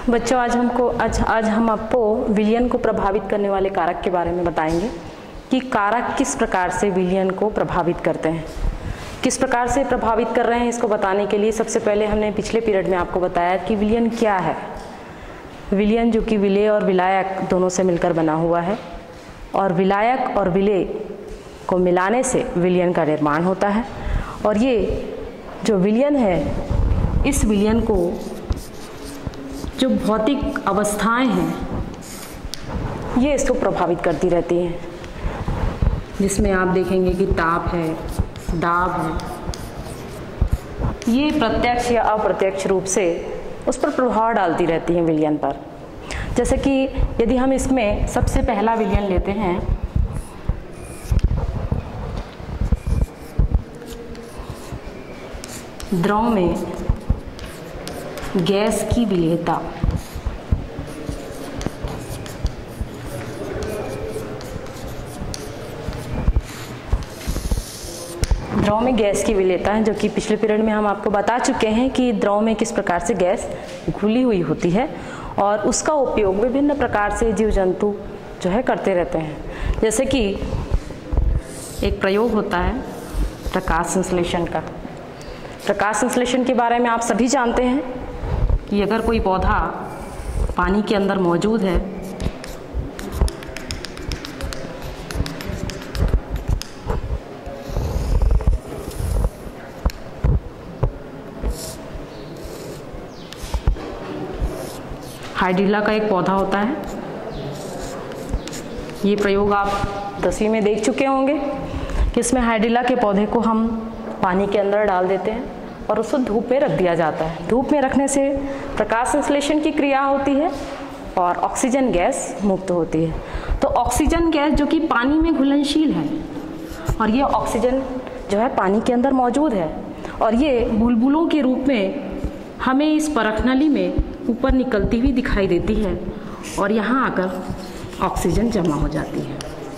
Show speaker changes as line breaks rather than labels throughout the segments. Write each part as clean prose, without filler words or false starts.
बच्चों आज हम आपको विलयन को प्रभावित करने वाले कारक के बारे में बताएंगे कि कारक किस प्रकार से विलयन को प्रभावित करते हैं, किस प्रकार से प्रभावित कर रहे हैं। इसको बताने के लिए सबसे पहले हमने पिछले पीरियड में आपको बताया कि विलयन क्या है। विलयन जो कि विलेय और विलायक दोनों से मिलकर बना हुआ है और विलायक और विलेय को मिलाने से विलयन का निर्माण होता है। और ये जो विलयन है, इस विलयन को जो भौतिक अवस्थाएं हैं ये इसको प्रभावित करती रहती हैं, जिसमें आप देखेंगे कि ताप है, दाब है, ये प्रत्यक्ष या अप्रत्यक्ष रूप से उस पर प्रभाव डालती रहती हैं विलयन पर। जैसे कि यदि हम इसमें सबसे पहला विलयन लेते हैं, द्रव में गैस की विलेयता। द्रव में गैस की विलेयता है, जो कि पिछले पीरियड में हम आपको बता चुके हैं कि द्रव में किस प्रकार से गैस घुली हुई होती है और उसका उपयोग विभिन्न प्रकार से जीव जंतु जो है करते रहते हैं। जैसे कि एक प्रयोग होता है प्रकाश संश्लेषण का। प्रकाश संश्लेषण के बारे में आप सभी जानते हैं कि अगर कोई पौधा पानी के अंदर मौजूद है हाइड्रिला का एक पौधा होता है, ये प्रयोग आप 10वीं में देख चुके होंगे कि इसमें हाइड्रिला के पौधे को हम पानी के अंदर डाल देते हैं और उसको धूप में रख दिया जाता है। धूप में रखने से प्रकाश संश्लेषण की क्रिया होती है और ऑक्सीजन गैस मुक्त होती है। तो ऑक्सीजन गैस जो कि पानी में घुलनशील है और ये ऑक्सीजन जो है पानी के अंदर मौजूद है और ये बुलबुलों के रूप में हमें इस परखनली में ऊपर निकलती हुई दिखाई देती है और यहाँ आकर ऑक्सीजन जमा हो जाती है।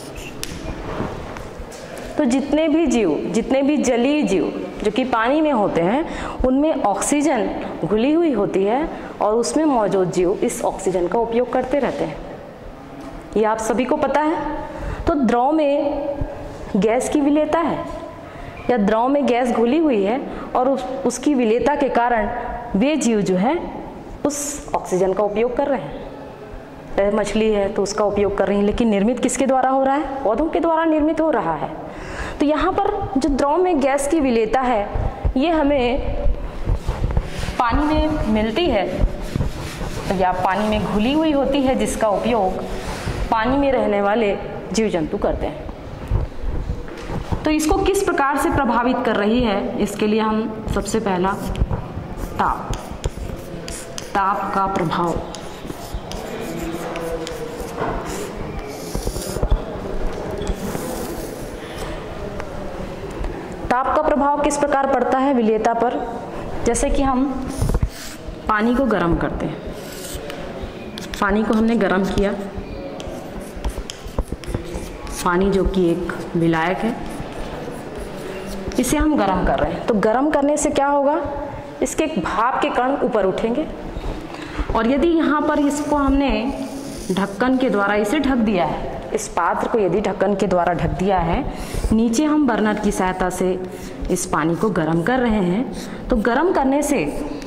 तो जितने भी जलीय जीव जो कि पानी में होते हैं उनमें ऑक्सीजन घुली हुई होती है और उसमें मौजूद जीव इस ऑक्सीजन का उपयोग करते रहते हैं। ये आप सभी को पता है। तो द्रव में गैस की विलेयता है या द्रव में गैस घुली हुई है और उसकी विलेयता के कारण वे जीव जो है उस ऑक्सीजन का उपयोग कर रहे हैं। मछली है तो उसका उपयोग कर रही है, लेकिन निर्मित किसके द्वारा हो रहा है? पौधों के द्वारा निर्मित हो रहा है। तो यहाँ पर जो द्रव में गैस की विलेयता है ये हमें पानी में मिलती है या पानी में घुली हुई होती है, जिसका उपयोग पानी में रहने वाले जीव जंतु करते हैं। तो इसको किस प्रकार से प्रभावित कर रही है, इसके लिए हम सबसे पहला ताप का प्रभाव। ताप का प्रभाव किस प्रकार पड़ता है विलेयता पर? जैसे कि हम पानी को गर्म करते हैं, पानी को हमने गर्म किया, पानी जो कि एक विलायक है, इसे हम गर्म कर रहे हैं। तो गर्म करने से क्या होगा? इसके भाप के कण ऊपर उठेंगे और यदि यहाँ पर इसको हमने ढक्कन के द्वारा इसे ढक दिया है, इस पात्र को यदि ढक्कन के द्वारा ढक दिया है, नीचे हम बर्नर की सहायता से इस पानी को गर्म कर रहे हैं, तो गर्म करने से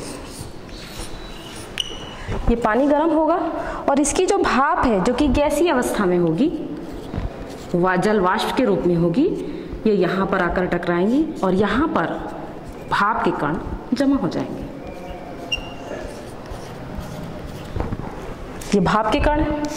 ये पानी गर्म होगा और इसकी जो भाप है जो कि गैसीय अवस्था में होगी, वह जल वाष्प के रूप में होगी, ये यहाँ पर आकर टकराएंगी और यहाँ पर भाप के कण जमा हो जाएंगे। ये भाप के कण है।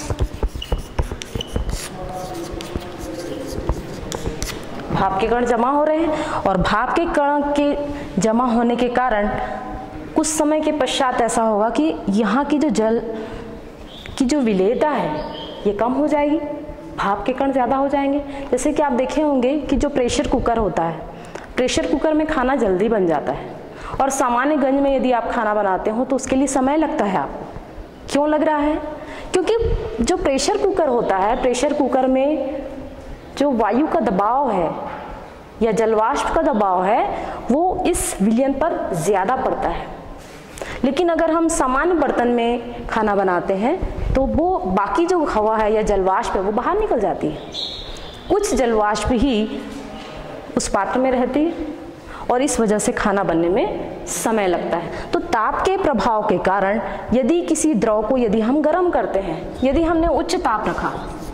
भाप के कण जमा हो रहे हैं और भाप के कण के जमा होने के कारण कुछ समय के पश्चात ऐसा होगा कि यहाँ की जो जल की जो विलेयता है ये कम हो जाएगी, भाप के कण ज़्यादा हो जाएंगे। जैसे कि आप देखे होंगे कि जो प्रेशर कुकर होता है, प्रेशर कुकर में खाना जल्दी बन जाता है और सामान्य गंज में यदि आप खाना बनाते हो तो उसके लिए समय लगता है आपको। क्यों लग रहा है? क्योंकि जो प्रेशर कुकर होता है, प्रेशर कुकर में जो वायु का दबाव है या जलवाष्प का दबाव है वो इस विलयन पर ज़्यादा पड़ता है। लेकिन अगर हम सामान्य बर्तन में खाना बनाते हैं तो वो बाकी जो हवा है या जलवाष्प है वो बाहर निकल जाती है। कुछ जलवाष्प ही उस पात्र में रहती है और इस वजह से खाना बनने में समय लगता है। तो ताप के प्रभाव के कारण यदि किसी द्रव को यदि हम गर्म करते हैं, यदि हमने उच्च ताप रखा,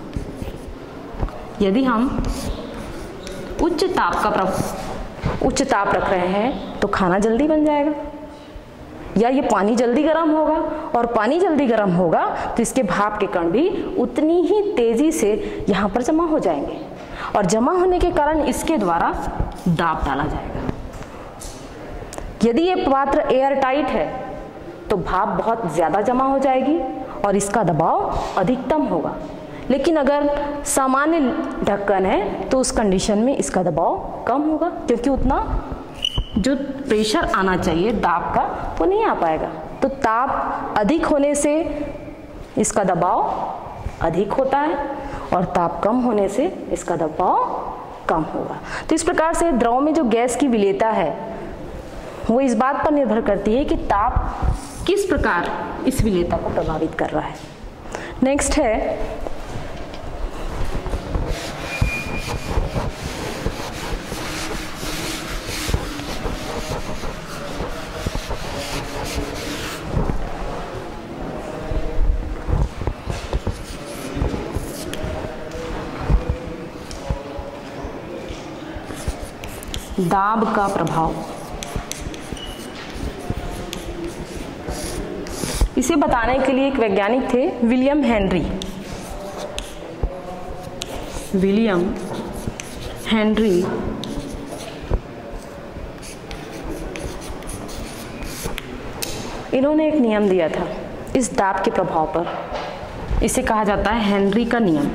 यदि हम उच्च ताप रख रहे हैं तो खाना जल्दी बन जाएगा, या ये पानी जल्दी गर्म होगा, और पानी जल्दी गर्म होगा तो इसके भाप के कण भी उतनी ही तेजी से यहाँ पर जमा हो जाएंगे, और जमा होने के कारण इसके द्वारा दाब डाला जाएगा। यदि ये पात्र एयर टाइट है तो भाप बहुत ज़्यादा जमा हो जाएगी और इसका दबाव अधिकतम होगा। लेकिन अगर सामान्य ढक्कन है तो उस कंडीशन में इसका दबाव कम होगा, क्योंकि उतना जो प्रेशर आना चाहिए दाब का वो नहीं आ पाएगा। तो ताप अधिक होने से इसका दबाव अधिक होता है और ताप कम होने से इसका दबाव कम होगा। तो इस प्रकार से द्रव में जो गैस की विलेयता है वो इस बात पर निर्भर करती है कि ताप किस प्रकार इस विलेयता को प्रभावित कर रहा है। नेक्स्ट है दाब का प्रभाव। इसे बताने के लिए एक वैज्ञानिक थे, विलियम हेनरी। इन्होंने एक नियम दिया था इस दाब के प्रभाव पर। इसे कहा जाता है हेनरी का नियम।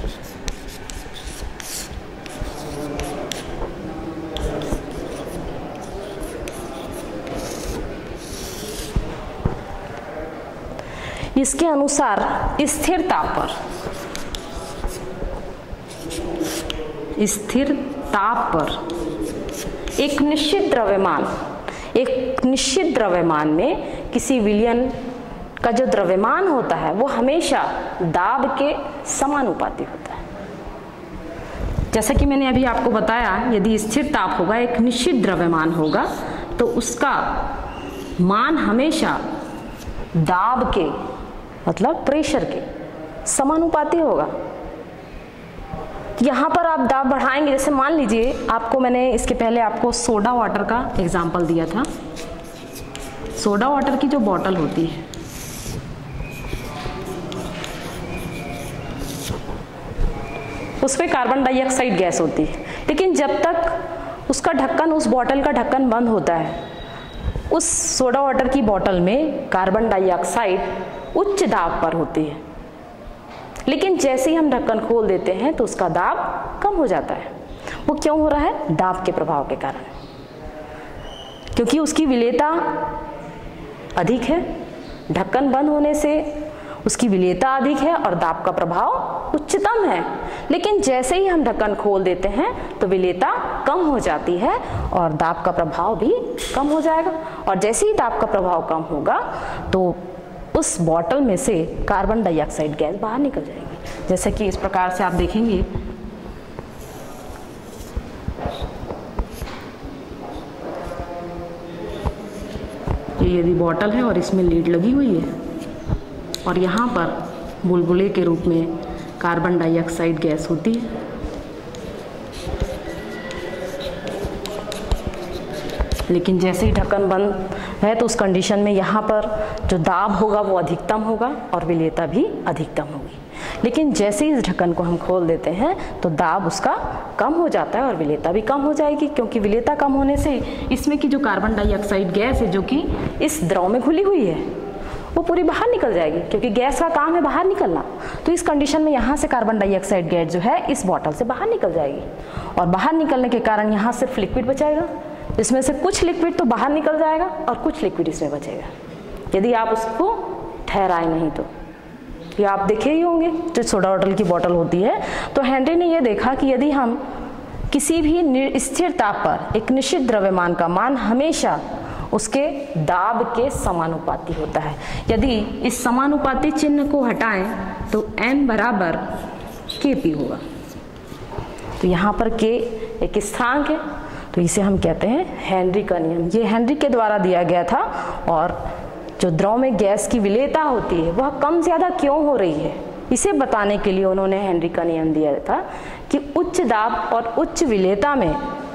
इसके अनुसार स्थिर ताप पर एक निश्चित द्रव्यमान में किसी विलयन का जो द्रव्यमान होता है वो हमेशा दाब के समानुपाती होता है। जैसा कि मैंने अभी आपको बताया, यदि स्थिर ताप होगा, एक निश्चित द्रव्यमान होगा, तो उसका मान हमेशा दाब के मतलब प्रेशर के समानुपाती होगा। यहाँ पर आप दाब बढ़ाएंगे, जैसे मान लीजिए आपको मैंने इसके पहले आपको सोडा वाटर का एग्जाम्पल दिया था। सोडा वाटर की जो बॉटल होती है उसमें कार्बन डाइऑक्साइड गैस होती है, लेकिन जब तक उसका ढक्कन, उस बॉटल का ढक्कन बंद होता है, उस सोडा वाटर की बॉटल में कार्बन डाइऑक्साइड उच्च दाब पर होती है। लेकिन जैसे ही हम ढक्कन खोल देते हैं तो उसका दाब कम हो जाता है। वो क्यों हो रहा है? दाब के प्रभाव के कारण, क्योंकि उसकी विलेयता अधिक है। ढक्कन बंद होने से उसकी विलेयता अधिक है और दाब का प्रभाव उच्चतम है। लेकिन जैसे ही हम ढक्कन खोल देते हैं तो विलेयता कम हो जाती है और दाब का प्रभाव भी कम हो जाएगा। और जैसे ही दाब का प्रभाव कम होगा तो उस बॉटल में से कार्बन डाइऑक्साइड गैस बाहर निकल जाएगी। जैसे कि इस प्रकार से आप देखेंगे, ये यदि बॉटल है और इसमें लीड लगी हुई है और यहाँ पर बुलबुले के रूप में कार्बन डाइऑक्साइड गैस होती है। लेकिन जैसे ही ढक्कन बंद है तो उस कंडीशन में यहाँ पर जो दाब होगा वो अधिकतम होगा और विलेयता भी अधिकतम होगी। लेकिन जैसे ही इस ढक्कन को हम खोल देते हैं तो दाब उसका कम हो जाता है और विलेयता भी कम हो जाएगी, क्योंकि विलेयता कम होने से इसमें की जो कार्बन डाइऑक्साइड गैस है जो कि इस द्रव में घुली हुई है वो पूरी बाहर निकल जाएगी, क्योंकि गैस का काम है बाहर निकलना। तो इस कंडीशन में यहाँ से कार्बन डाइऑक्साइड गैस जो है इस बॉटल से बाहर निकल जाएगी और बाहर निकलने के कारण यहाँ सिर्फ लिक्विड बचाएगा। इसमें से कुछ लिक्विड तो बाहर निकल जाएगा और कुछ लिक्विड इसमें बचेगा, यदि आप उसको ठहराए नहीं तो। ये आप देखे ही होंगे जो सोडा वाटर की बॉटल होती है। तो हेनरी ने यह देखा कि यदि हम किसी भी स्थिर ताप पर एक निश्चित द्रव्यमान का मान हमेशा उसके दाब के समानुपाती होता है। यदि इस समानुपाती चिन्ह को हटाएं तो n बराबर Kp होगा। तो यहाँ पर K एक स्थिरांक है, तो इसे हम कहते हैं हेनरी का नियम। ये हेनरी के द्वारा दिया गया था। और जो द्रव में गैस की विलेयता होती है वह कम ज़्यादा क्यों हो रही है, इसे बताने के लिए उन्होंने हेनरी का नियम दिया था कि उच्च दाब और उच्च विलेयता में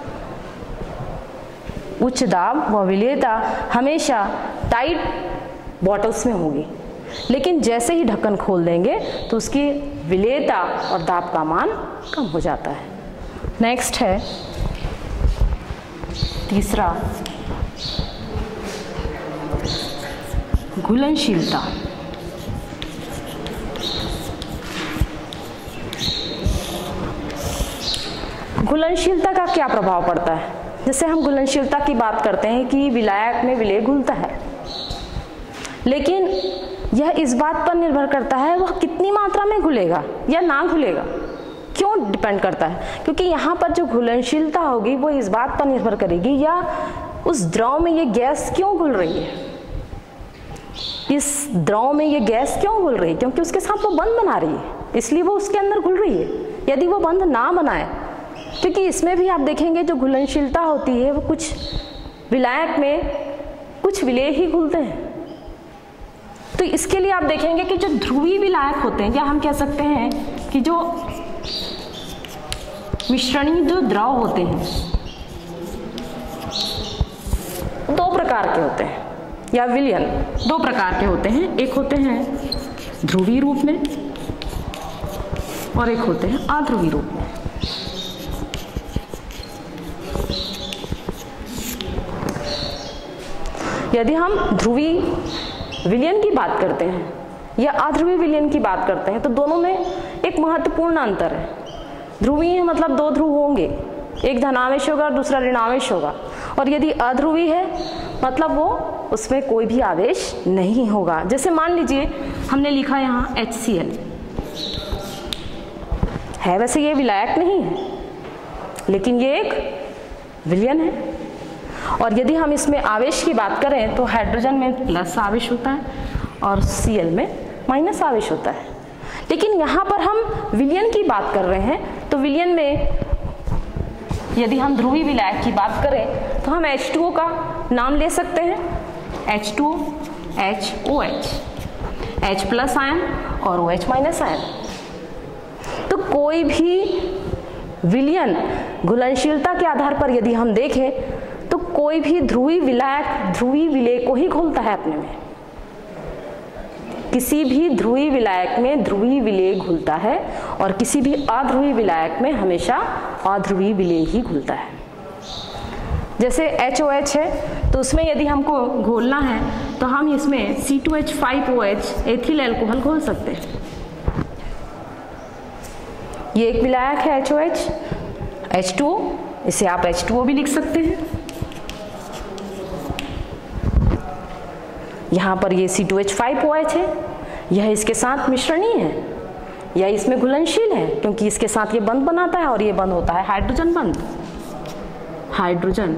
उच्च दाब व विलेयता हमेशा टाइट बॉटल्स में होगी, लेकिन जैसे ही ढक्कन खोल देंगे तो उसकी विलेयता और दाब का मान कम हो जाता है। नेक्स्ट है तीसरा, घुलनशीलता। घुलनशीलता का क्या प्रभाव पड़ता है? जैसे हम घुलनशीलता की बात करते हैं कि विलायक में विलेय घुलता है, लेकिन यह इस बात पर निर्भर करता है वह कितनी मात्रा में घुलेगा या ना घुलेगा। क्यों डिपेंड करता है? क्योंकि यहाँ पर जो घुलनशीलता होगी वो इस बात पर निर्भर करेगी या उस द्रव में ये गैस क्यों घुल रही है, इस द्रव में ये गैस क्यों घुल रही है, क्योंकि उसके साथ वो बंध बना रही है, इसलिए वो उसके अंदर घुल रही है। यदि वो बंध ना बनाए, क्योंकि इसमें भी आप देखेंगे जो घुलनशीलता होती है वो कुछ विलायक में कुछ विलेय ही घुलते हैं। तो इसके लिए आप देखेंगे कि जो ध्रुवीय विलायक होते हैं, या हम कह सकते हैं कि जो मिश्रणीय जो द्रव होते हैं, दो प्रकार के होते हैं, या विलयन दो प्रकार के होते हैं। एक होते हैं ध्रुवीय रूप में और एक होते हैं अध्रुवीय रूप में। यदि हम ध्रुवीय विलयन की बात करते हैं या अध्रुवीय विलयन की बात करते हैं तो दोनों में एक महत्वपूर्ण अंतर है। ध्रुवीय मतलब दो ध्रुव होंगे, एक धनावेश होगा और दूसरा ऋणावेश होगा, और यदि अध्रुवीय है मतलब वो उसमें कोई भी आवेश नहीं होगा। जैसे मान लीजिए हमने लिखा यहाँ HCl है, वैसे ये विलायक नहीं है लेकिन ये एक विलयन है। और यदि हम इसमें आवेश की बात करें तो हाइड्रोजन में प्लस आवेश होता है और Cl में माइनस आवेश होता है। लेकिन यहाँ पर हम विलयन की बात कर रहे हैं, तो विलयन में यदि हम ध्रुवीय विलायक की बात करें तो हम H2O का नाम ले सकते हैं, H2O, HOH, H plus ion और OH माइनस आयन। तो कोई भी विलयन घुलनशीलता के आधार पर यदि हम देखें तो कोई भी ध्रुवीय विलायक ध्रुवीय विलेय को ही घुलता है अपने में। किसी भी ध्रुवीय विलायक में ध्रुवीय विलेय घुलता है और किसी भी अध्रुवीय विलायक में हमेशा अध्रुवीय विलेय ही घुलता है। जैसे HOH है तो उसमें यदि हमको घोलना है तो हम इसमें C2H5OH एथिल अल्कोहल घोल सकते हैं। ये एक विलायक है HOH, H2O, इसे आप H2O भी लिख सकते हैं। यहाँ पर ये C2H5OH है, यह इसके साथ मिश्रणीय है या इसमें घुलनशील है, क्योंकि इसके साथ ये बंध बनाता है और ये बंध होता है हाइड्रोजन बंध। हाइड्रोजन।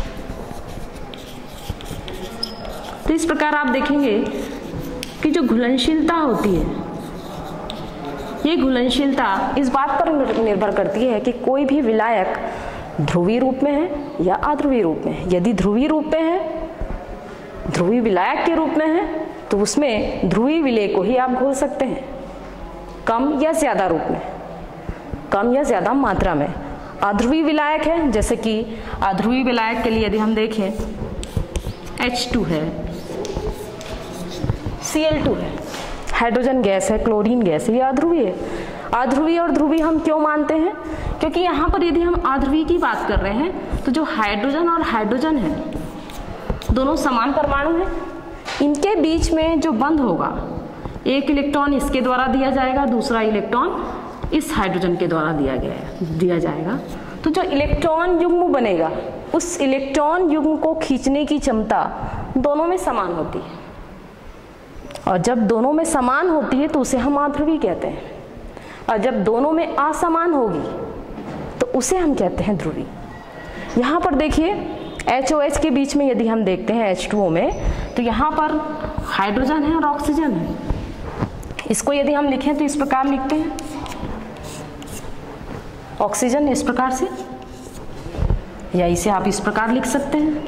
तो इस प्रकार आप देखेंगे कि जो घुलनशीलता होती है, ये घुलनशीलता इस बात पर निर्भर करती है कि कोई भी विलायक ध्रुवीय रूप में है या अध्रुवीय रूप में है। यदि ध्रुवीय रूप में है, ध्रुवीय विलायक के रूप में है, तो उसमें ध्रुवीय विलेय को ही आप घोल सकते हैं, कम या ज्यादा रूप में, कम या ज्यादा मात्रा में। अध्रुवीय विलायक है, जैसे कि अध्रुवीय विलायक के लिए यदि हम देखें H2 है, Cl2 है, हाइड्रोजन गैस है, क्लोरीन गैस है, ये अध्रुवीय है। अध्रुवीय और ध्रुवीय हम क्यों मानते हैं? क्योंकि यहाँ पर यदि हम अध्रुवीय की बात कर रहे हैं तो जो हाइड्रोजन और हाइड्रोजन है दोनों समान परमाणु हैं, इनके बीच में जो बंध होगा, एक इलेक्ट्रॉन इसके द्वारा दिया जाएगा, दूसरा इलेक्ट्रॉन इस हाइड्रोजन के द्वारा दिया जाएगा। तो जो इलेक्ट्रॉन युग्म बनेगा, उस इलेक्ट्रॉन युग्म को खींचने की क्षमता दोनों में समान होती है, और जब दोनों में समान होती है तो उसे हम अध्रुवीय कहते हैं, और जब दोनों में असमान होगी तो उसे हम कहते हैं ध्रुवीय। यहाँ पर देखिए HOH के बीच में यदि हम देखते हैं H2O में, तो यहाँ पर हाइड्रोजन है और ऑक्सीजन है। इसको यदि हम लिखें तो इस प्रकार लिखते हैं, ऑक्सीजन इस प्रकार से, या इसे आप इस प्रकार लिख सकते हैं,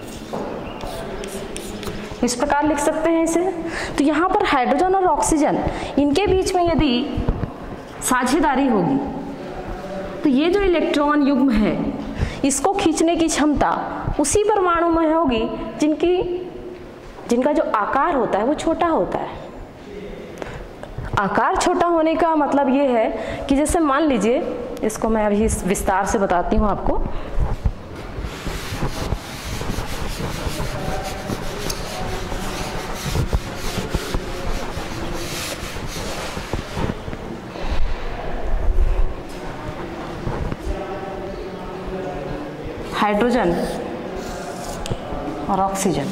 इस प्रकार लिख सकते हैं इसे। तो यहाँ पर हाइड्रोजन और ऑक्सीजन, इनके बीच में यदि साझेदारी होगी तो ये जो इलेक्ट्रॉन युग्म है इसको खींचने की क्षमता उसी परमाणु में होगी जिनका जो आकार होता है वो छोटा होता है। आकार छोटा होने का मतलब ये है कि जैसे मान लीजिए, इसको मैं अभी विस्तार से बताती हूँ आपको। हाइड्रोजन और ऑक्सीजन,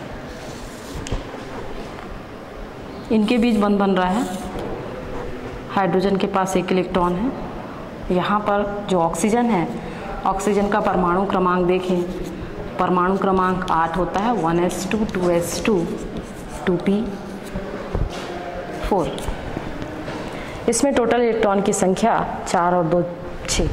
इनके बीच बंध बन रहा है। हाइड्रोजन के पास एक इलेक्ट्रॉन है, यहाँ पर जो ऑक्सीजन है, ऑक्सीजन का परमाणु क्रमांक देखें, परमाणु क्रमांक 8 होता है, 1s2 2s2 2p4। इसमें टोटल इलेक्ट्रॉन की संख्या 4 और 2 6।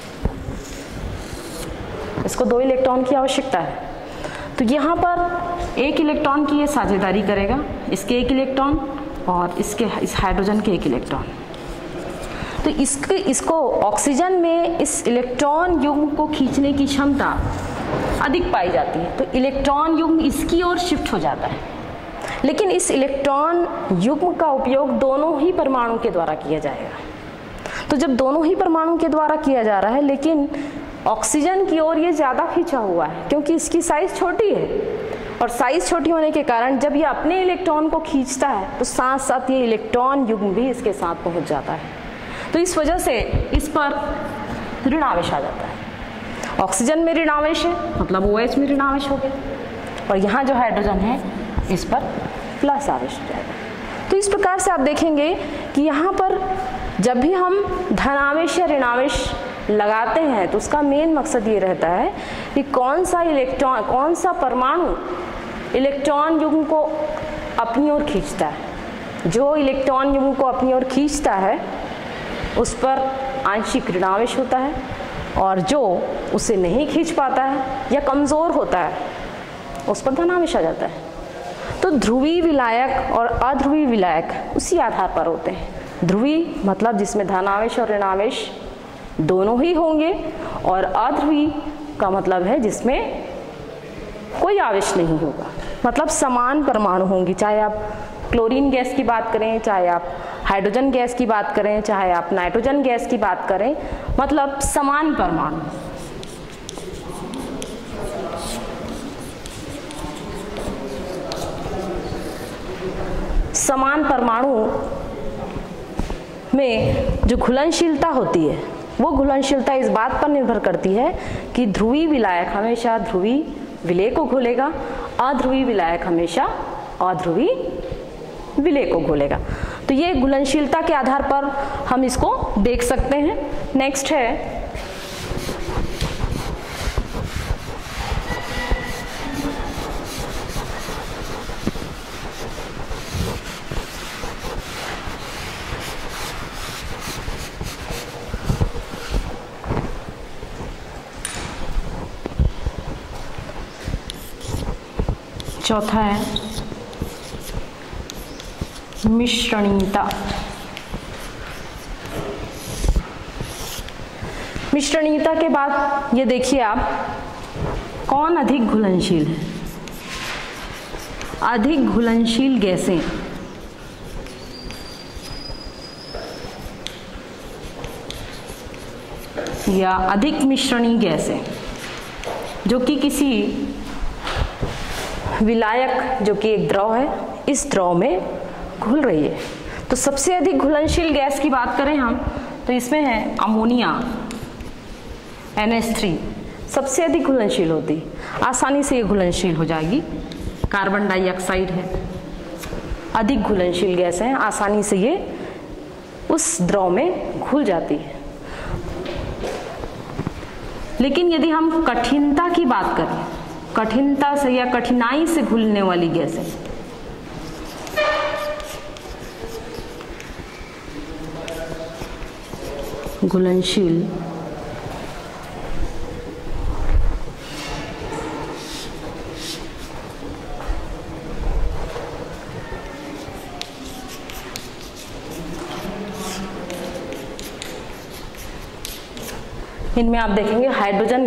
इसको 2 इलेक्ट्रॉन की आवश्यकता है। तो यहाँ पर एक इलेक्ट्रॉन की ये साझेदारी करेगा, इसके एक इलेक्ट्रॉन और इस हाइड्रोजन के एक इलेक्ट्रॉन। तो इसको ऑक्सीजन में इस इलेक्ट्रॉन युग्म को खींचने की क्षमता अधिक पाई जाती है, तो इलेक्ट्रॉन युग्म इसकी ओर शिफ्ट हो जाता है। लेकिन इस इलेक्ट्रॉन युग्म का उपयोग दोनों ही परमाणु के द्वारा किया जाएगा। तो जब दोनों ही परमाणु के द्वारा किया जा रहा है, लेकिन ऑक्सीजन की ओर ये ज़्यादा खींचा हुआ है क्योंकि इसकी साइज छोटी है, और साइज छोटी होने के कारण जब ये अपने इलेक्ट्रॉन को खींचता है तो साथ साथ ये इलेक्ट्रॉन युग्म भी इसके साथ पहुंच जाता है। तो इस वजह से इस पर ऋण आवेश आ जाता है। ऑक्सीजन में ऋण आवेश है, मतलब OH में ऋण आवेश हो गया, और यहाँ जो हाइड्रोजन है इस पर प्लस आवेश हो जाएगा। तो इस प्रकार से आप देखेंगे कि यहाँ पर जब भी हम धनावेश या ऋणावेश लगाते हैं तो उसका मेन मकसद ये रहता है कि कौन सा परमाणु इलेक्ट्रॉन युग्म को अपनी ओर खींचता है। जो इलेक्ट्रॉन युग्म को अपनी ओर खींचता है उस पर आंशिक ऋणावेश होता है, और जो उसे नहीं खींच पाता है या कमज़ोर होता है उस पर धनावेश आ जाता है। तो ध्रुवीय विलायक और अध्रुवीय विलायक उसी आधार पर होते हैं। ध्रुवीय मतलब जिसमें धनावेश और ऋणावेश दोनों ही होंगे, और अध्रुवीय का मतलब है जिसमें कोई आवेश नहीं होगा, मतलब समान परमाणु होंगी। चाहे आप क्लोरीन गैस की बात करें, चाहे आप हाइड्रोजन गैस की बात करें, चाहे आप नाइट्रोजन गैस की बात करें, मतलब समान परमाणु। समान परमाणु में जो घुलनशीलता होती है वो घुलनशीलता इस बात पर निर्भर करती है कि ध्रुवीय विलायक हमेशा ध्रुवीय विलेय को घोलेगा, अध्रुवीय विलायक हमेशा अध्रुवीय विलेय को घोलेगा। तो ये घुलनशीलता के आधार पर हम इसको देख सकते हैं। नेक्स्ट है चौथा है मिश्रणीयता। मिश्रणीयता के बाद ये देखिए आप, कौन अधिक घुलनशील है। अधिक घुलनशील गैसें या अधिक मिश्रणीय गैसें जो कि किसी विलायक जो कि एक द्रव है, इस द्रव में घुल रही है। तो सबसे अधिक घुलनशील गैस की बात करें हम तो इसमें है अमोनिया, NH3 सबसे अधिक घुलनशील होती, आसानी से ये घुलनशील हो जाएगी। कार्बन डाइऑक्साइड है, अधिक घुलनशील गैस है, आसानी से ये उस द्रव में घुल जाती है। लेकिन यदि हम कठिनता की बात करें कठिनता से या कठिनाई से घुलने वाली गैस है। घुलनशील इनमें आप देखेंगे हाइड्रोजन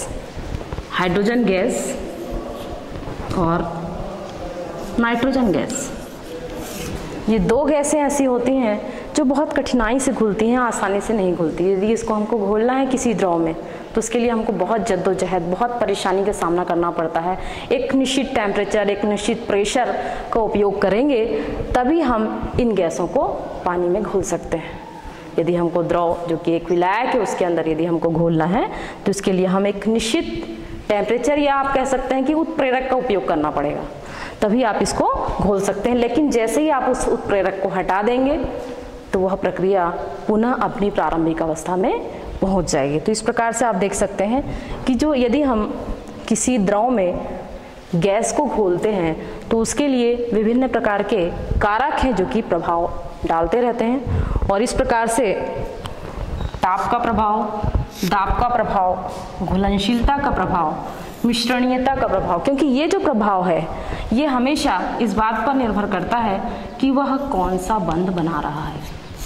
गैस और नाइट्रोजन गैस। ये दो गैसें ऐसी होती हैं जो बहुत कठिनाई से घुलती हैं, आसानी से नहीं घुलती। यदि इसको हमको घोलना है किसी द्रव में तो उसके लिए हमको बहुत जद्दोजहद, बहुत परेशानी का सामना करना पड़ता है। एक निश्चित टेम्परेचर, एक निश्चित प्रेशर का उपयोग करेंगे तभी हम इन गैसों को पानी में घोल सकते हैं। यदि हमको द्रव जो कि एक विलायक है उसके अंदर यदि हमको घोलना है तो इसके लिए हम एक निश्चित टेम्परेचर या आप कह सकते हैं कि उत्प्रेरक का उपयोग करना पड़ेगा, तभी आप इसको घोल सकते हैं। लेकिन जैसे ही आप उस उत्प्रेरक को हटा देंगे तो वह प्रक्रिया पुनः अपनी प्रारंभिक अवस्था में पहुंच जाएगी। तो इस प्रकार से आप देख सकते हैं कि जो यदि हम किसी द्रव में गैस को घोलते हैं तो उसके लिए विभिन्न प्रकार के कारक हैं जो कि प्रभाव डालते रहते हैं। और इस प्रकार से ताप का प्रभाव, दाब का प्रभाव, घुलनशीलता का प्रभाव, मिश्रणीयता का प्रभाव, क्योंकि ये जो प्रभाव है ये हमेशा इस बात पर निर्भर करता है कि वह कौन सा बंध बना रहा है।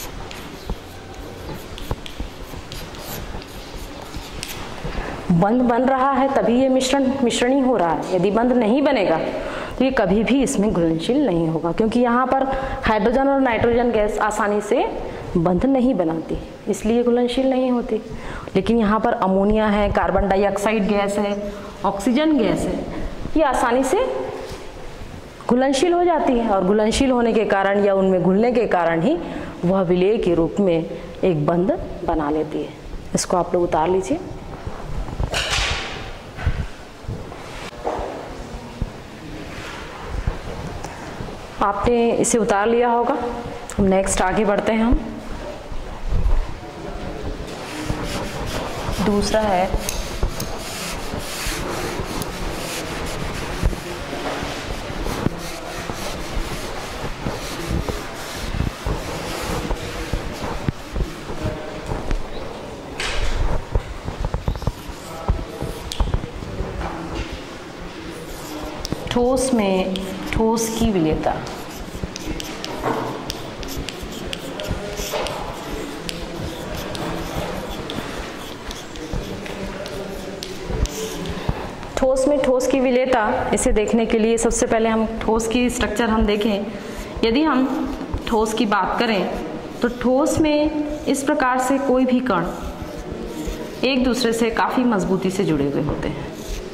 बंध बन रहा है तभी ये मिश्रणी हो रहा है। यदि बंध नहीं बनेगा तो ये कभी भी इसमें घुलनशील नहीं होगा, क्योंकि यहाँ पर हाइड्रोजन और नाइट्रोजन गैस आसानी से बंध नहीं बनाती, इसलिए घुलनशील नहीं होती। लेकिन यहाँ पर अमोनिया है, कार्बन डाइऑक्साइड गैस है, ऑक्सीजन गैस है, ये आसानी से घुलनशील हो जाती है। और घुलनशील होने के कारण या उनमें घुलने के कारण ही वह विलेय के रूप में एक बंध बना लेती है। इसको आप लोग उतार लीजिए। आपने इसे उतार लिया होगा। नेक्स्ट आगे बढ़ते हैं हम। दूसरा है ठोस में ठोस की विलेयता। ठोस में ठोस की विलेयता, इसे देखने के लिए सबसे पहले हम ठोस की स्ट्रक्चर हम देखें। यदि हम ठोस की बात करें तो ठोस में इस प्रकार से कोई भी कण एक दूसरे से काफ़ी मजबूती से जुड़े हुए होते हैं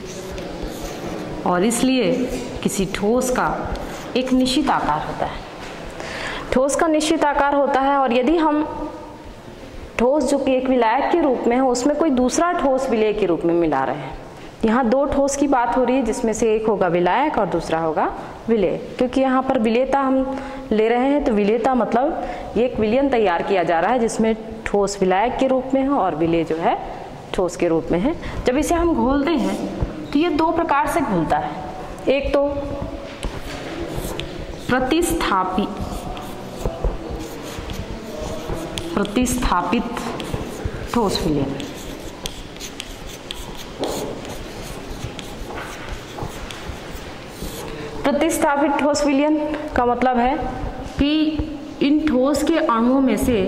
और इसलिए किसी ठोस का एक निश्चित आकार होता है। ठोस का निश्चित आकार होता है और यदि हम ठोस जो कि एक विलायक के रूप में है उसमें कोई दूसरा ठोस विलेय के रूप में मिला रहे हैं। यहाँ दो ठोस की बात हो रही है जिसमें से एक होगा विलायक और दूसरा होगा विलेय। क्योंकि यहाँ पर विलेयता हम ले रहे हैं तो विलेयता मतलब ये एक विलयन तैयार किया जा रहा है जिसमें ठोस विलायक के रूप में है और विलेय जो है ठोस के रूप में है। जब इसे हम घोलते हैं तो ये दो प्रकार से घुलता है। एक तो प्रतिस्थापित ठोस विलयन। प्रतिस्थापित ठोस विलयन का मतलब है कि इन ठोस के अणुओं में से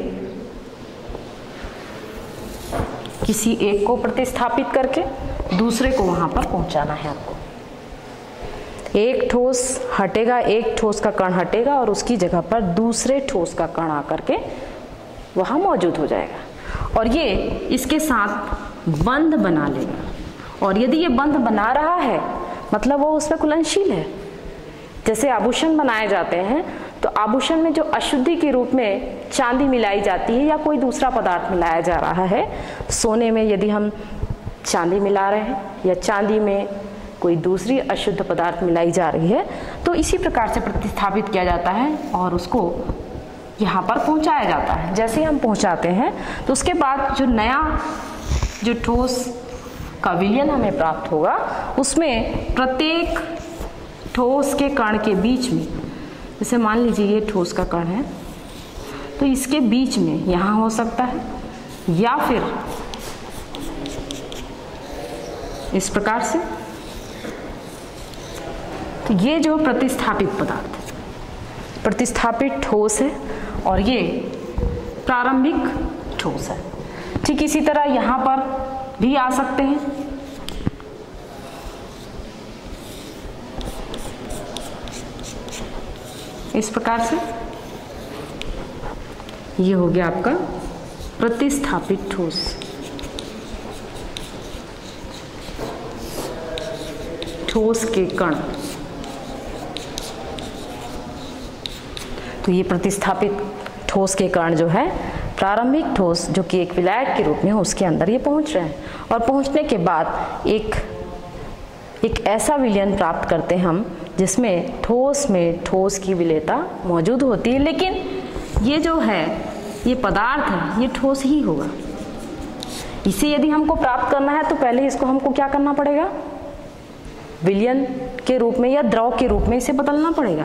किसी एक को प्रतिस्थापित करके दूसरे को वहां पर पहुंचाना है आपको। एक ठोस हटेगा, एक ठोस का कण हटेगा और उसकी जगह पर दूसरे ठोस का कण आकर के वहां मौजूद हो जाएगा और ये इसके साथ बंध बना लेगा। और यदि ये बंध बना रहा है मतलब वो उसमें घुलनशील है। जैसे आभूषण बनाए जाते हैं तो आभूषण में जो अशुद्धि के रूप में चांदी मिलाई जाती है या कोई दूसरा पदार्थ मिलाया जा रहा है, सोने में यदि हम चांदी मिला रहे हैं या चांदी में कोई दूसरी अशुद्ध पदार्थ मिलाई जा रही है तो इसी प्रकार से प्रतिस्थापित किया जाता है और उसको यहाँ पर पहुँचाया जाता है। जैसे ही हम पहुँचाते हैं तो उसके बाद जो नया जो ठोस का विलयन हमें प्राप्त होगा, उसमें प्रत्येक ठोस के कण के बीच में, जैसे मान लीजिए ये ठोस का कण है, तो इसके बीच में यहाँ हो सकता है, या फिर इस प्रकार से। तो ये जो प्रतिस्थापित पदार्थ है, प्रतिस्थापित ठोस है, और ये प्रारंभिक ठोस है। ठीक इसी तरह यहाँ पर भी आ सकते हैं। इस प्रकार से ये हो गया आपका प्रतिस्थापित ठोस। ठोस के कण, तो ये प्रतिस्थापित ठोस के कण जो है प्रारंभिक ठोस जो कि एक विलायक के रूप में उसके अंदर ये पहुंच रहे हैं, और पहुंचने के बाद एक ऐसा विलयन प्राप्त करते हैं हम जिसमें ठोस में ठोस की विलेयता मौजूद होती है, लेकिन ये जो है ये पदार्थ है ये ठोस ही होगा। इसे यदि हमको प्राप्त करना है तो पहले इसको हमको क्या करना पड़ेगा, विलयन के रूप में या द्रव के रूप में इसे बदलना पड़ेगा।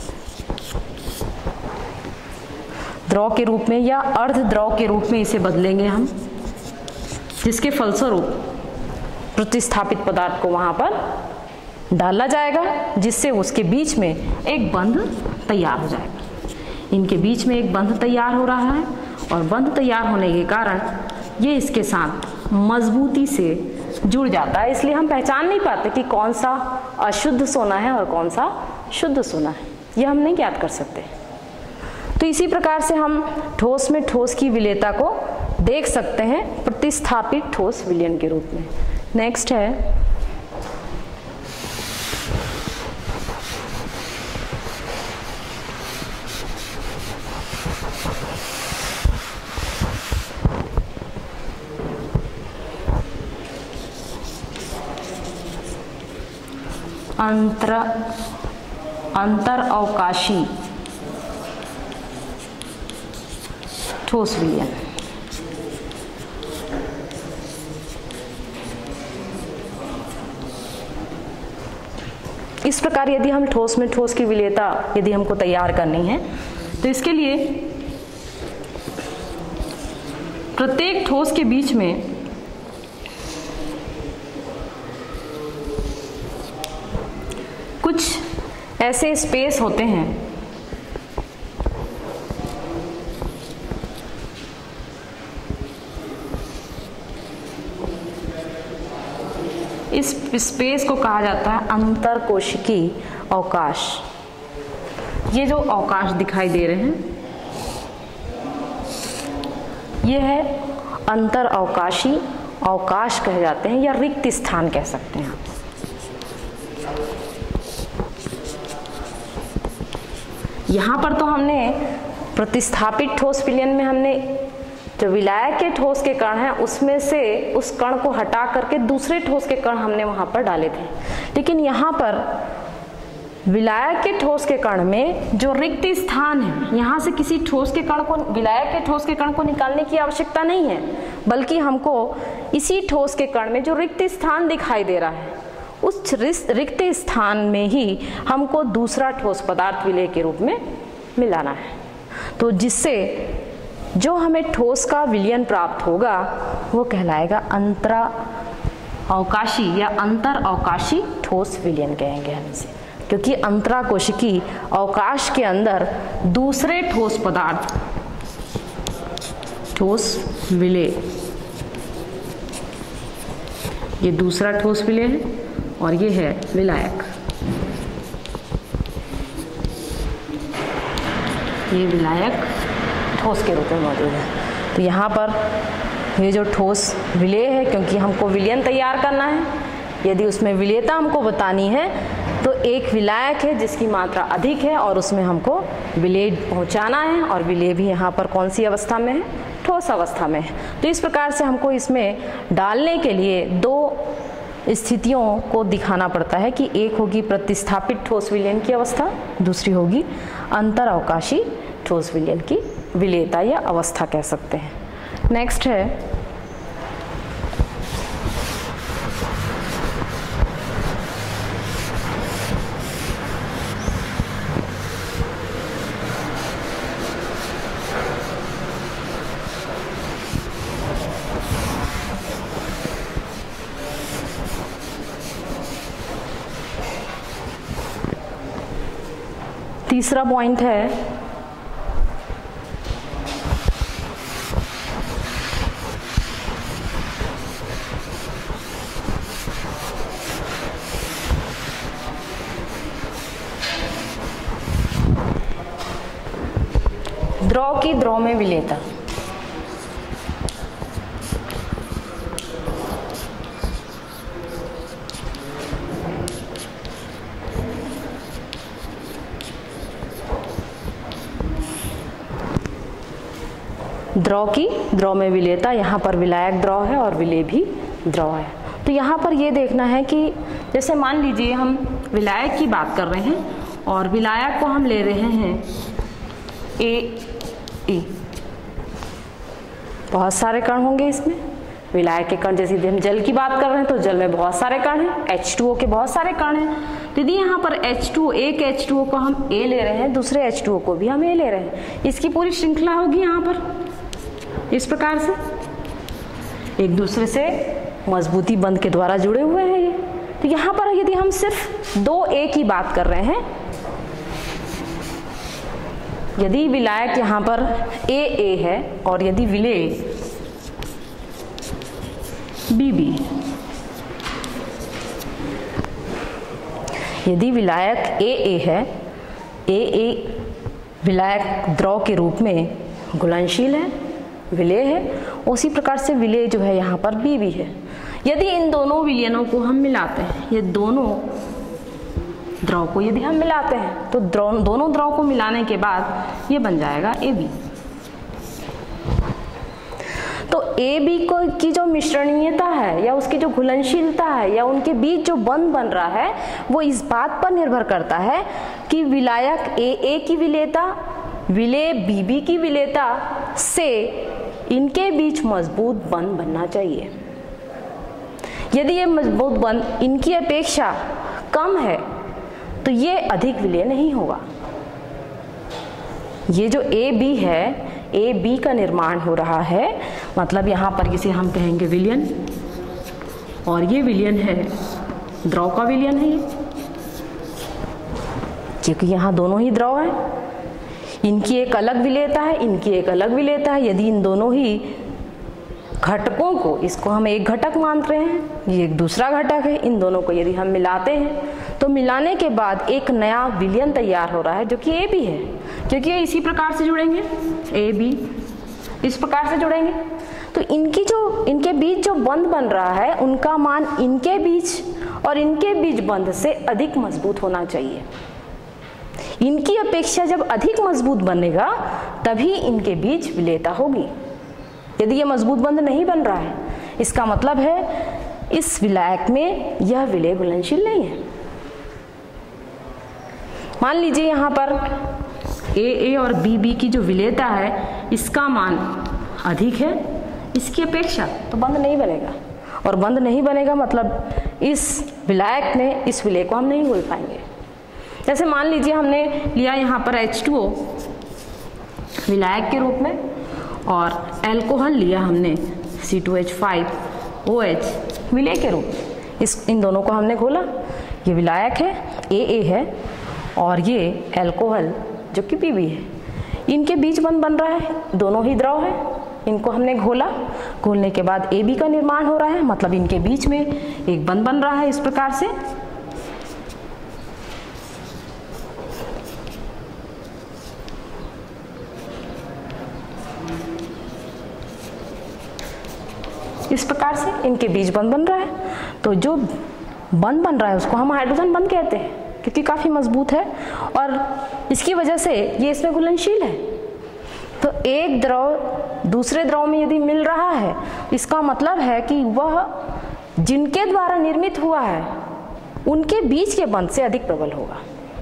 द्रव के रूप में या अर्ध द्रव के रूप में इसे बदलेंगे हम, जिसके फलस्वरूप प्रतिस्थापित पदार्थ को वहां पर डाला जाएगा, जिससे उसके बीच में एक बंध तैयार हो जाएगा। इनके बीच में एक बंध तैयार हो रहा है, और बंध तैयार होने के कारण ये इसके साथ मजबूती से जुड़ जाता है, इसलिए हम पहचान नहीं पाते कि कौन सा अशुद्ध सोना है और कौन सा शुद्ध सोना है, यह हम नहीं ज्ञात कर सकते। तो इसी प्रकार से हम ठोस में ठोस की विलेयता को देख सकते हैं प्रतिस्थापित ठोस विलयन के रूप में। नेक्स्ट है अंतर अवकाशी ठोस विलयन। इस प्रकार यदि हम ठोस में ठोस की विलेयता यदि हमको तैयार करनी है तो इसके लिए प्रत्येक ठोस के बीच में कुछ ऐसे स्पेस होते हैं इस स्पेस को कहा जाता है अंतरकोशिकीय अवकाश। ये जो अवकाश दिखाई दे रहे हैं ये है अंतर अवकाशी अवकाश कहे जाते हैं, या रिक्त स्थान कह सकते हैं। यहाँ पर तो हमने प्रतिस्थापित ठोस विलयन में हमने जो विलायक के ठोस के कण हैं उसमें से उस कण को हटा करके दूसरे ठोस के कण हमने वहां पर डाले थे, लेकिन यहाँ पर विलायक के ठोस के कण में जो रिक्त स्थान है यहाँ से किसी ठोस के कण को, विलायक के ठोस के कण को निकालने की आवश्यकता नहीं है, बल्कि हमको इसी ठोस के कण में जो रिक्त स्थान दिखाई दे रहा है उस रिक्त स्थान में ही हमको दूसरा ठोस पदार्थ विलेय के रूप में मिलाना है। तो जिससे जो हमें ठोस का विलयन प्राप्त होगा वो कहलाएगा अंतरा अवकाशी या अंतर अवकाशी ठोस विलयन कहेंगे हम इसे, क्योंकि अंतराकोशिकीय अवकाश के अंदर दूसरे ठोस पदार्थ ठोस विलेय, ये दूसरा ठोस विलेय है और ये है विलायक। ये विलायक ठोस के रूप में मौजूद है। तो यहाँ पर ये जो ठोस विलेय है, क्योंकि हमको विलयन तैयार करना है, यदि उसमें विलेयता हमको बतानी है तो एक विलायक है जिसकी मात्रा अधिक है और उसमें हमको विलेय पहुँचाना है, और विलेय भी यहाँ पर कौन सी अवस्था में है, ठोस अवस्था में है। तो इस प्रकार से हमको इसमें डालने के लिए दो स्थितियों को दिखाना पड़ता है कि एक होगी प्रतिस्थापित ठोस विलयन की अवस्था, दूसरी होगी अंतर अवकाशी ठोस विलयन की विलेयता या अवस्था कह सकते हैं। नेक्स्ट है तीसरा पॉइंट है द्रव की द्रव में विलेयता। द्रव की द्रव में विलेयता, यहाँ पर विलायक द्रव है और विलेय भी द्रव है। तो यहाँ पर ये देखना है कि जैसे मान लीजिए हम विलायक की बात कर रहे हैं और विलायक को हम ले रहे हैं ए, बहुत सारे कण होंगे इसमें। विलायक के कण, जैसे हम जल की बात कर रहे हैं तो जल में बहुत सारे कण हैं, H2O के बहुत सारे कण हैं। यदि यहाँ पर H2O, एक H2O को हम A ले रहे हैं, दूसरे H2O को भी हम A ले रहे हैं, इसकी पूरी श्रृंखला होगी यहाँ पर इस प्रकार से, एक दूसरे से मजबूती बंध के द्वारा जुड़े हुए हैं ये। तो यहाँ पर यदि हम सिर्फ 2A की बात कर रहे हैं, यदि विलायक यहाँ पर AA है और यदि विलेय BB, यदि विलायक AA है, AA विलायक द्रव के रूप में घुलनशील है, विलेय है, उसी प्रकार से विलेय जो है यहाँ पर BB है। यदि इन दोनों विलयनों को हम मिलाते हैं, ये दोनों द्रव को यदि हम मिलाते हैं तो दोनों द्रव को मिलाने के बाद ये बन जाएगा AB। तो AB की जो मिश्रणीयता है या उसकी जो घुलनशीलता है या उनके बीच जो बंध बन रहा है वो इस बात पर निर्भर करता है कि विलायक AA की विलेयता विलेय BB की विलेयता से इनके बीच मजबूत बंध बनना चाहिए। यदि ये मजबूत बंध इनकी अपेक्षा कम है तो ये अधिक विलेय नहीं होगा। ये जो AB है, AB का निर्माण हो रहा है, मतलब यहाँ पर इसे हम कहेंगे विलयन, और ये विलयन है द्रव का विलयन है ये, क्योंकि यहाँ दोनों ही द्रव है, इनकी एक अलग विलेयता है, इनकी एक अलग विलेयता है। यदि इन दोनों ही घटकों को, इसको हम एक घटक मान रहे हैं, ये एक दूसरा घटक है, इन दोनों को यदि हम मिलाते हैं तो मिलाने के बाद एक नया विलयन तैयार हो रहा है जो कि AB है, क्योंकि ये इसी प्रकार से जुड़ेंगे, AB इस प्रकार से जुड़ेंगे। तो इनके बीच जो बंध बन रहा है उनका मान इनके बीच और इनके बीच बंध से अधिक मजबूत होना चाहिए। इनकी अपेक्षा जब अधिक मजबूत बनेगा तभी इनके बीच विलेयता होगी। यदि यह मजबूत बंध नहीं बन रहा है, इसका मतलब है इस विलायक में यह विलेय घुलनशील नहीं है। मान लीजिए यहाँ पर AA और BB की जो विलेयता है इसका मान अधिक है इसकी अपेक्षा, तो बंध नहीं बनेगा, और बंध नहीं बनेगा मतलब इस विलायक में इस विलेय को हम नहीं घुल पाएंगे। जैसे मान लीजिए हमने लिया यहाँ पर H2O विलायक के रूप में और अल्कोहल लिया हमने C2H5OH विलेय के रूप में, इन दोनों को हमने घोला। ये विलायक है AA है और ये अल्कोहल जो कि BB है, इनके बीच बंध बन रहा है, दोनों ही द्रव है, इनको हमने घोला, घोलने के बाद AB का निर्माण हो रहा है, मतलब इनके बीच में एक बंध बन रहा है इस प्रकार से। इस प्रकार से इनके बीच बंध बन रहा है। तो जो बंध बन रहा है उसको हम हाइड्रोजन बंध कहते हैं, क्योंकि काफी मजबूत है और इसकी वजह से ये इसमें घुलनशील है। तो एक द्रव दूसरे द्रव में यदि मिल रहा है, इसका मतलब है कि वह जिनके द्वारा निर्मित हुआ है उनके बीच के बंध से अधिक प्रबल होगा,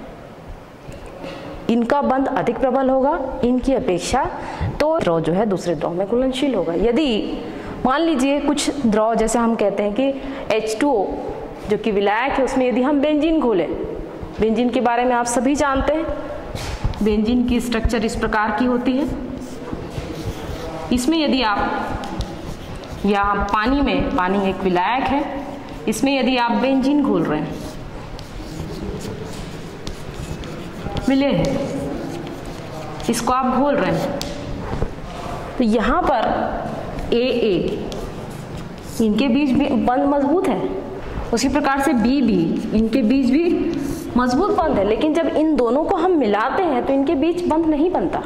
इनका बंध अधिक प्रबल होगा इनकी अपेक्षा, तो द्रव जो है दूसरे द्रव में घुलनशील होगा। यदि मान लीजिए कुछ द्रव, जैसे हम कहते हैं कि H2O जो कि विलायक है, उसमें यदि हम बेंजीन घोलें, बेंजीन के बारे में आप सभी जानते हैं, बेंजीन की स्ट्रक्चर इस प्रकार की होती है। इसमें यदि आप या पानी में, पानी एक विलायक है, इसमें यदि आप बेंजीन घोल रहे हैं विलेय है, इसको आप घोल रहे हैं। तो यहाँ पर AA इनके बीच भी बंध मजबूत है, उसी प्रकार से BB इनके बीच भी मजबूत बंध है, लेकिन जब इन दोनों को हम मिलाते हैं तो इनके बीच बंध नहीं बनता।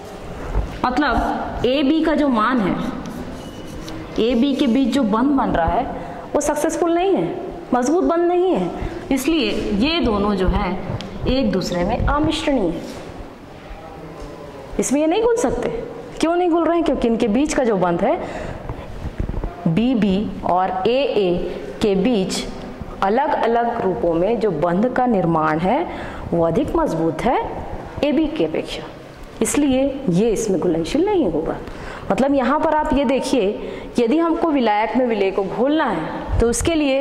मतलब AB का जो मान है, AB के बीच जो बंध बन रहा है वो सक्सेसफुल नहीं है, मजबूत बंध नहीं है, इसलिए ये दोनों जो है एक दूसरे में अमिश्रणीय है, इसमें ये नहीं घुल सकते। क्यों नहीं घुल रहे हैं? क्योंकि इनके बीच का जो बंध है BB और AA के बीच अलग अलग रूपों में जो बंध का निर्माण है वो अधिक मजबूत है AB की अपेक्षा, इसलिए ये इसमें घुलनशील नहीं होगा। मतलब यहाँ पर आप ये देखिए, यदि हमको विलायक में विलेय को घोलना है तो उसके लिए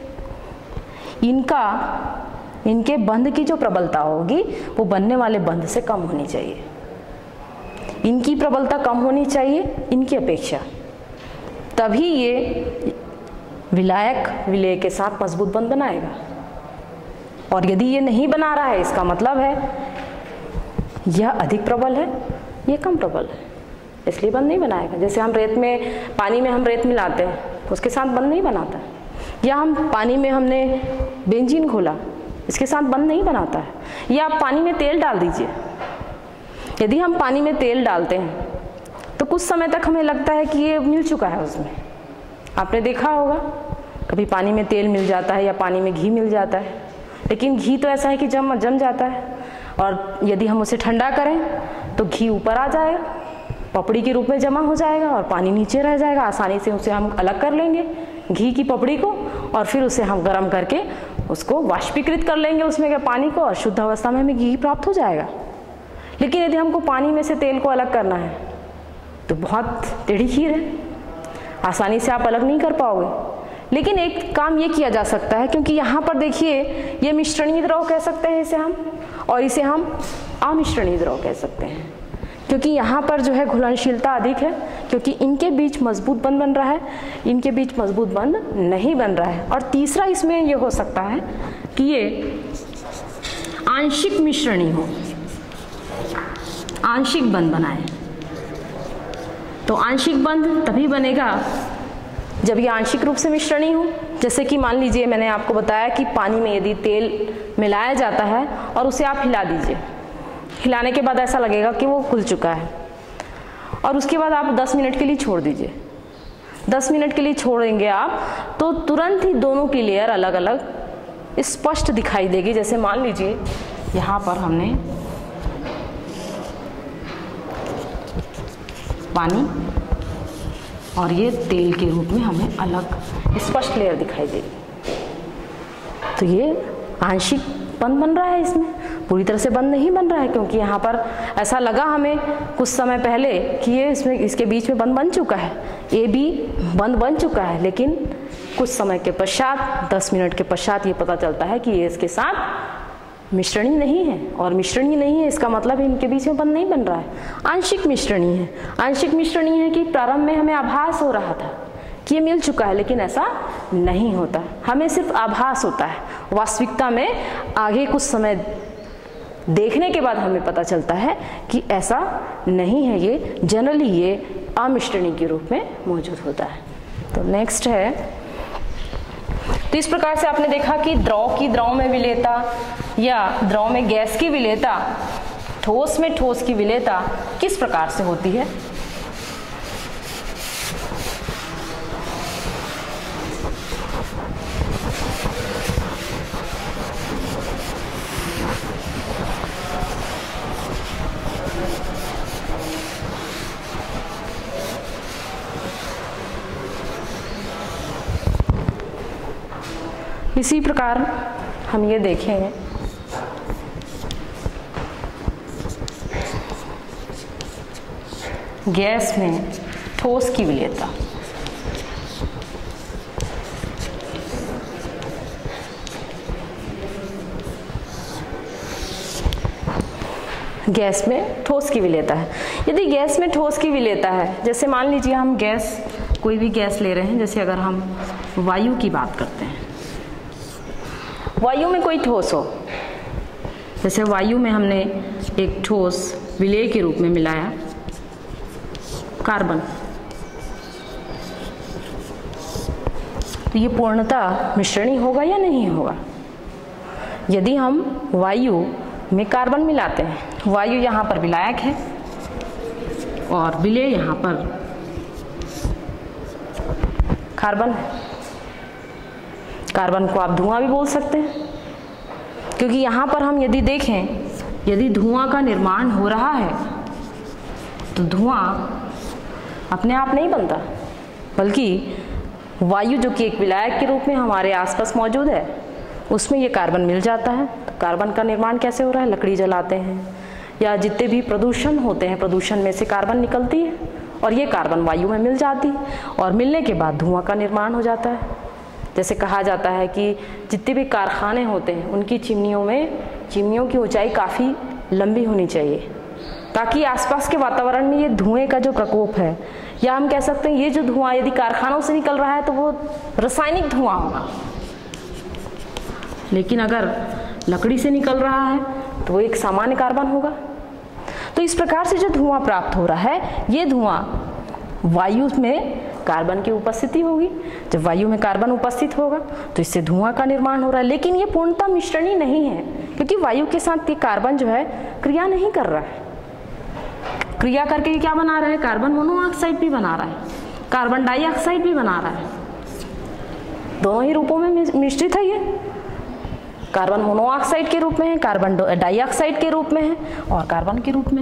इनके बंध की जो प्रबलता होगी वो बनने वाले बंध से कम होनी चाहिए। इनकी प्रबलता कम होनी चाहिए इनकी अपेक्षा, तभी ये विलायक विलेय के साथ मजबूत बंध बनाएगा। और यदि ये नहीं बना रहा है, इसका मतलब है यह अधिक प्रबल है, ये कम प्रबल है, इसलिए बंध नहीं बनाएगा। जैसे हम पानी में हम रेत मिलाते हैं, उसके साथ बंध नहीं बनाता है, या हम पानी में हमने बेंजीन घोला, इसके साथ बंध नहीं बनाता है। या आप पानी में तेल डाल दीजिए, यदि हम पानी में तेल डालते हैं तो कुछ समय तक हमें लगता है कि ये मिल चुका है उसमें। आपने देखा होगा कभी पानी में तेल मिल जाता है या पानी में घी मिल जाता है, लेकिन घी तो ऐसा है कि जम जाता है, और यदि हम उसे ठंडा करें तो घी ऊपर आ जाएगा, पपड़ी के रूप में जमा हो जाएगा और पानी नीचे रह जाएगा। आसानी से उसे हम अलग कर लेंगे घी की पपड़ी को, और फिर उसे हम गर्म करके उसको वाष्पीकृत कर लेंगे उसमें के पानी को, और शुद्ध अवस्था में हमें घी प्राप्त हो जाएगा। लेकिन यदि हमको पानी में से तेल को अलग करना है तो बहुत टेढ़ी खीर है, आसानी से आप अलग नहीं कर पाओगे। लेकिन एक काम ये किया जा सकता है, क्योंकि यहाँ पर देखिए ये मिश्रणीय द्रव कह सकते हैं इसे हम, और इसे हम अमिश्रणीय द्रव कह सकते हैं, क्योंकि यहाँ पर जो है घुलनशीलता अधिक है, क्योंकि इनके बीच मजबूत बंध बन रहा है, इनके बीच मजबूत बंध नहीं बन रहा है। और तीसरा इसमें ये हो सकता है कि ये आंशिक मिश्रणीय हो, आंशिक बंध बनाए। तो आंशिक बंध तभी बनेगा जब ये आंशिक रूप से मिश्रणीय हो। जैसे कि मान लीजिए मैंने आपको बताया कि पानी में यदि तेल मिलाया जाता है और उसे आप हिला दीजिए, हिलाने के बाद ऐसा लगेगा कि वो घुल चुका है, और उसके बाद आप 10 मिनट के लिए छोड़ दीजिए। 10 मिनट के लिए छोड़ेंगे आप तो तुरंत ही दोनों की लेयर अलग अलग स्पष्ट दिखाई देगी। जैसे मान लीजिए यहाँ पर हमने पानी और ये तेल के रूप में हमें अलग स्पष्ट लेयर दिखाई देगी। तो ये आंशिक बंध बन रहा है, इसमें पूरी तरह से बंध नहीं बन रहा है, क्योंकि यहाँ पर ऐसा लगा हमें कुछ समय पहले कि ये इसके बीच में बंध बन चुका है, AB बंध बन चुका है, लेकिन कुछ समय के पश्चात 10 मिनट के पश्चात ये पता चलता है कि ये इसके साथ मिश्रणीय नहीं है। और मिश्रणीय नहीं है इसका मतलब इनके बीच में बंध नहीं बन रहा है, आंशिक मिश्रणीय है। आंशिक मिश्रणीय है कि प्रारंभ में हमें आभास हो रहा था कि ये मिल चुका है, लेकिन ऐसा नहीं होता, हमें सिर्फ आभास होता है। वास्तविकता में आगे कुछ समय देखने के बाद हमें पता चलता है कि ऐसा नहीं है, ये जनरली ये अमिश्रणीय के रूप में मौजूद होता है। तो नेक्स्ट है, तो इस प्रकार से आपने देखा कि द्रव में विलेयता या द्रव में गैस की विलेयता, ठोस में ठोस की विलेयता किस प्रकार से होती है। इसी प्रकार हम ये देखेंगे गैस में ठोस की विलेयता। गैस में ठोस की विलेयता है। यदि गैस में ठोस की विलेयता है, जैसे मान लीजिए हम गैस, कोई भी गैस ले रहे हैं, जैसे अगर हम वायु की बात करते हैं, वायु में कोई ठोस हो, जैसे वायु में हमने एक ठोस विलेय के रूप में मिलाया कार्बन, तो ये पूर्णतः मिश्रणी होगा या नहीं होगा? यदि हम वायु में कार्बन मिलाते हैं, वायु यहाँ पर विलायक है और विलेय यहाँ पर कार्बन है। कार्बन को आप धुआं भी बोल सकते हैं, क्योंकि यहाँ पर हम यदि देखें, यदि धुआं का निर्माण हो रहा है तो धुआं अपने आप नहीं बनता, बल्कि वायु जो कि एक विलायक के रूप में हमारे आसपास मौजूद है, उसमें ये कार्बन मिल जाता है। तो कार्बन का निर्माण कैसे हो रहा है? लकड़ी जलाते हैं या जितने भी प्रदूषण होते हैं, प्रदूषण में से कार्बन निकलती है और ये कार्बन वायु में मिल जाती है और मिलने के बाद धुआं का निर्माण हो जाता है। जैसे कहा जाता है कि जितने भी कारखाने होते हैं उनकी चिमनियों की ऊंचाई काफ़ी लंबी होनी चाहिए, ताकि आसपास के वातावरण में ये धुएं का जो प्रकोप है, या हम कह सकते हैं ये जो धुआं यदि कारखानों से निकल रहा है तो वो रासायनिक धुआं होगा, लेकिन अगर लकड़ी से निकल रहा है तो वो एक सामान्य कार्बन होगा। तो इस प्रकार से जो धुआं प्राप्त हो रहा है, ये धुआं वायु में कार्बन की उपस्थिति होगी। जब वायु में कार्बन उपस्थित होगा तो इससे धुआं का निर्माण हो रहा है, लेकिन ये पूर्णतः मिश्रणी नहीं है, क्योंकि वायु के साथ ये कार्बन जो है क्रिया नहीं कर रहा है। क्रिया करके क्या बना रहा है? कार्बन मोनोऑक्साइड भी बना रहा है, कार्बन डाइऑक्साइड भी बना रहा है। दोनों ही रूपों में मिश्रित है ये, कार्बन मोनोऑक्साइड के रूप में है, कार्बन डाइऑक्साइड के रूप में है और कार्बन के रूप में।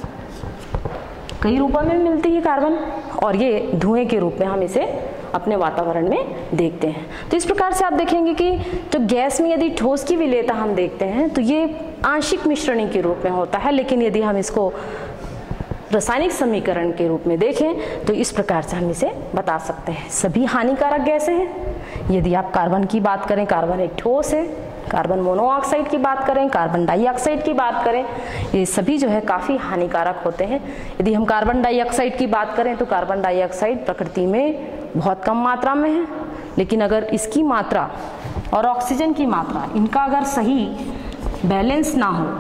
कई रूपों में मिलती है कार्बन, और ये धुएं के रूप में हम इसे अपने वातावरण में देखते हैं। तो इस प्रकार से आप देखेंगे कि तो गैस में यदि ठोस की विलेयता हम देखते हैं तो ये आंशिक मिश्रणी के रूप में होता है, लेकिन यदि हम इसको रासायनिक समीकरण के रूप में देखें तो इस प्रकार से हम इसे बता सकते हैं। सभी हानिकारक गैसें हैं। यदि आप कार्बन की बात करें, कार्बन एक ठोस है, कार्बन मोनोऑक्साइड की बात करें, कार्बन डाइऑक्साइड की बात करें, ये सभी जो है काफ़ी हानिकारक होते हैं। यदि हम कार्बन डाइऑक्साइड की बात करें तो कार्बन डाइऑक्साइड प्रकृति में बहुत कम मात्रा में है, लेकिन अगर इसकी मात्रा और ऑक्सीजन की मात्रा, इनका अगर सही बैलेंस ना हो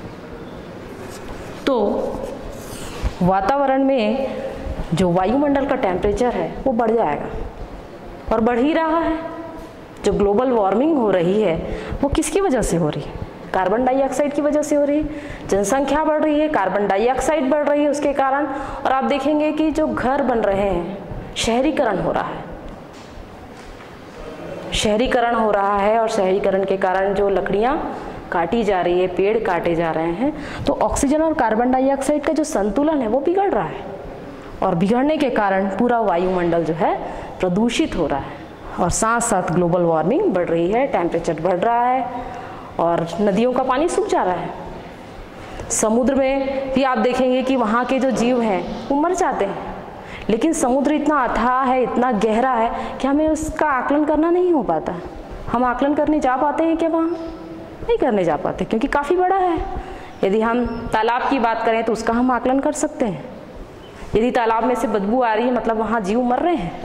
तो वातावरण में जो वायुमंडल का टेम्परेचर है वो बढ़ जाएगा, और बढ़ ही रहा है। जो ग्लोबल वार्मिंग हो रही है वो किसकी वजह से हो रही है? कार्बन डाइऑक्साइड की वजह से हो रही है। जनसंख्या बढ़ रही है, कार्बन डाइऑक्साइड बढ़ रही है उसके कारण, और आप देखेंगे कि जो घर बन रहे हैं, शहरीकरण हो रहा है, शहरीकरण हो रहा है, और शहरीकरण के कारण जो लकड़ियाँ काटी जा रही है, पेड़ काटे जा रहे हैं, तो ऑक्सीजन और कार्बन डाइऑक्साइड का जो संतुलन है वो बिगड़ रहा है, और बिगड़ने के कारण पूरा वायुमंडल जो है प्रदूषित हो रहा है, और साथ साथ ग्लोबल वार्मिंग बढ़ रही है, टेम्परेचर बढ़ रहा है, और नदियों का पानी सूख जा रहा है। समुद्र में भी आप देखेंगे कि वहाँ के जो जीव हैं वो मर जाते हैं, लेकिन समुद्र इतना अथाह है, इतना गहरा है कि हमें उसका आकलन करना नहीं हो पाता। हम आकलन करने जा पाते हैं क्या? वहाँ नहीं करने जा पाते, क्योंकि काफ़ी बड़ा है। यदि हम तालाब की बात करें तो उसका हम आकलन कर सकते हैं। यदि तालाब में से बदबू आ रही है मतलब वहाँ जीव मर रहे हैं,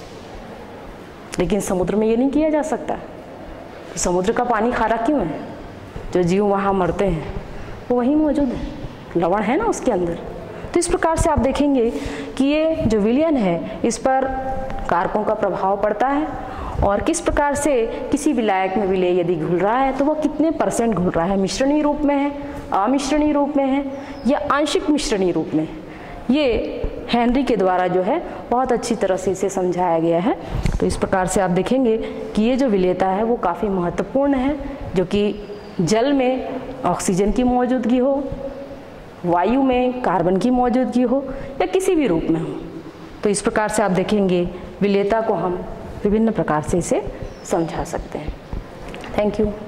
लेकिन समुद्र में ये नहीं किया जा सकता। तो समुद्र का पानी खारा क्यों है? जो जीव वहाँ मरते हैं वो वहीं मौजूद है, लवण है ना उसके अंदर। तो इस प्रकार से आप देखेंगे कि ये जो विलयन है इस पर कारकों का प्रभाव पड़ता है, और किस प्रकार से किसी विलायक में विलेय यदि घुल रहा है तो वह कितने % घुल रहा है, मिश्रणी रूप में है, अमिश्रणी रूप में है या आंशिक मिश्रणी रूप में। ये हेनरी के द्वारा जो है बहुत अच्छी तरह से इसे समझाया गया है। तो इस प्रकार से आप देखेंगे कि ये जो विलेयता है वो काफ़ी महत्वपूर्ण है, जो कि जल में ऑक्सीजन की मौजूदगी हो, वायु में कार्बन की मौजूदगी हो, या किसी भी रूप में हो। तो इस प्रकार से आप देखेंगे विलेयता को हम विभिन्न प्रकार से इसे समझा सकते हैं। Thank you.